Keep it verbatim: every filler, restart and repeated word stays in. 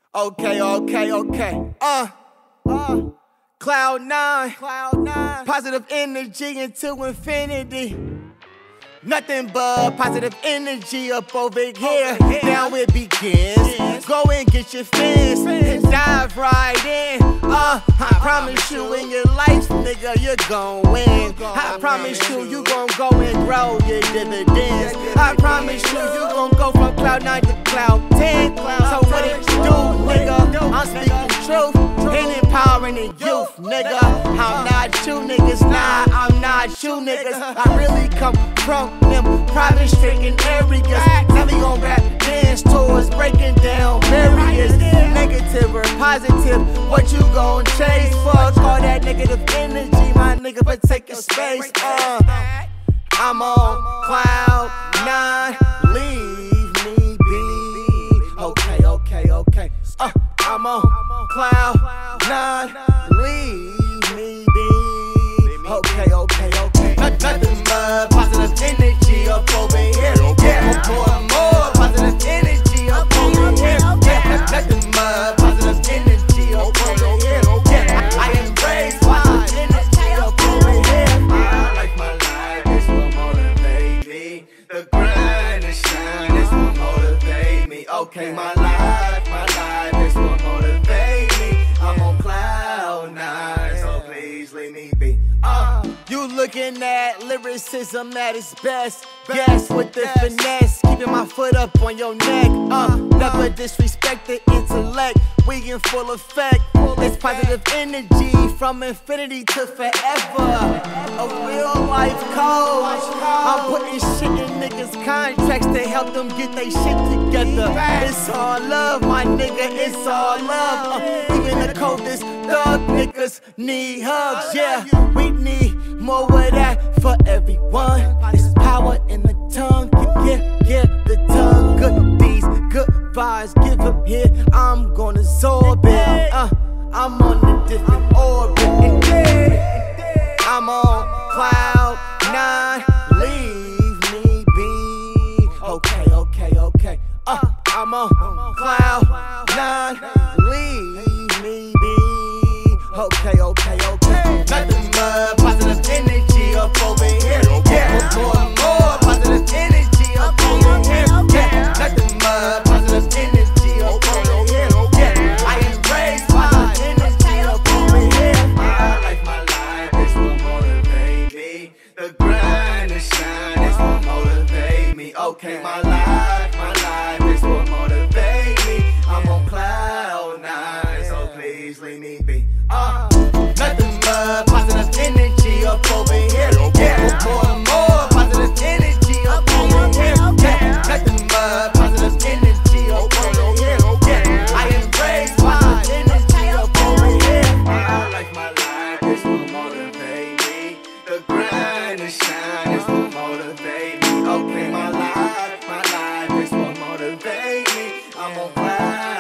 Okay, okay, okay. Uh, uh, Cloud nine, Cloud nine. Positive energy into infinity. Nothing but positive energy up over here. Over here. Now it begins. Yes. Go and get your fins and dive right in. Uh, I promise you in your life, nigga, you're gon' win. I promise you, you gon' go and grow your dividends. I promise you, you gon' go from cloud nine to cloud ten. So what it do, nigga? I'm speaking truth and empowering the youth, nigga. I'm not you niggas, nah, I'm not you niggas. I really come from them private stricken areas. Now we gon' rap dance towards breaking down barriers. Negative or positive, what you gon' chase? Fuck all that negative energy, my nigga, but take a space. Uh, I'm on cloud nine, leave me be. Okay, okay, okay. Uh, I'm on cloud nine, leave me be. Okay, okay, okay. Nothing but positive energy up over here. Yeah, more, more positive energy up over here. Yeah, nothing but positive energy up over here. Yeah, I embrace positive energy up over here. My life, my life is what motivate me. The grind and shine is what motivate me. Okay, my life, my life is what motivate me. I'm on cloud nine, so please leave me be. Uh, you looking at lyricism at its best. Yes, with the finesse, keeping my foot up on your neck. Uh, never disrespect the intellect. We in full effect. It's positive energy from infinity to forever. A real life code. I'm putting shit in niggas' contracts to help them get their shit together. It's all love, my nigga. It's all love. Uh, even the coldest thug niggas need hugs. Yeah, we need more of that for everyone. It's power in the tongue. Yeah, yeah, the tongue. Good deeds, good vibes. Give them here. I'm gonna absorb it. Uh, I'm on a different orbit. I'm on cloud nine. Leave me be. Okay, okay, okay. Uh, I'm on cloud nine. Leave me be. Okay, okay, okay. Nothing but positive energy up over here. Yeah, more and more positive energy up over here. Yeah, nothing but positive energy up over here. Yeah, I embrace positive energy up over here. My life, my life is what motivate me. The grind and shine is what motivate me. Okay, my life, my life is what motivate me. I'm on cloud nine, so please leave me be. Uh, nothing but positive energy up over here. Yeah, more and more positive energy up over here. Yeah, nothing but positive energy up over here. Yeah, I embrace positive energy up over here. My life, my life is what motivate me. The grind and shine is what motivate me. Okay, my life, my life is what motivate me. I'm on cloud.